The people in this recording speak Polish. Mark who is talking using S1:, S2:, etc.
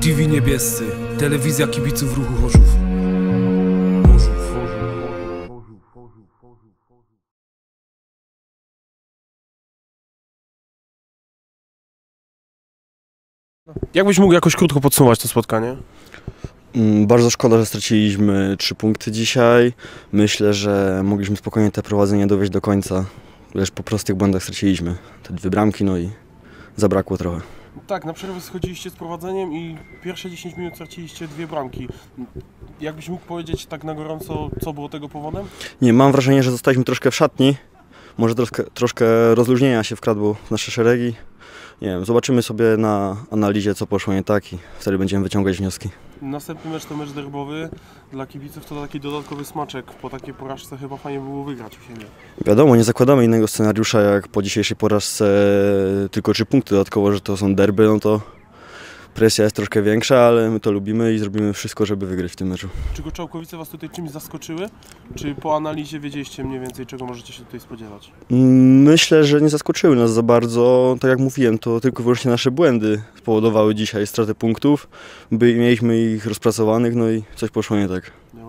S1: TV Niebiescy, telewizja kibiców ruchu Chorzów.
S2: Jakbyś mógł jakoś krótko podsumować to spotkanie?
S3: Bardzo szkoda, że straciliśmy 3 punkty dzisiaj. Myślę, że mogliśmy spokojnie te prowadzenie dowieść do końca, lecz po prostych błędach straciliśmy te 2 bramki, no i zabrakło trochę.
S2: Tak, na przerwę schodziliście z prowadzeniem i pierwsze 10 minut straciliście 2 bramki. Jakbyś mógł powiedzieć tak na gorąco, co było tego powodem?
S3: Nie, mam wrażenie, że zostaliśmy troszkę w szatni. Może troszkę rozluźnienia się wkradło w nasze szeregi. Nie wiem, zobaczymy sobie na analizie, co poszło nie tak i wtedy będziemy wyciągać wnioski.
S2: Następny mecz to mecz derbowy. Dla kibiców to taki dodatkowy smaczek. Po takiej porażce chyba fajnie było wygrać u siebie.
S3: Wiadomo, nie zakładamy innego scenariusza jak po dzisiejszej porażce tylko 3 punkty. Dodatkowo, że to są derby, no to presja jest troszkę większa, ale my to lubimy i zrobimy wszystko, żeby wygrać w tym meczu.
S2: Czy Goczałkowice Was tutaj czymś zaskoczyły? Czy po analizie wiedzieliście mniej więcej, czego możecie się tutaj spodziewać?
S3: Myślę, że nie zaskoczyły nas za bardzo. Tak jak mówiłem, to tylko i wyłącznie nasze błędy spowodowały dzisiaj stratę punktów. Mieliśmy ich rozpracowanych, no i coś poszło nie tak.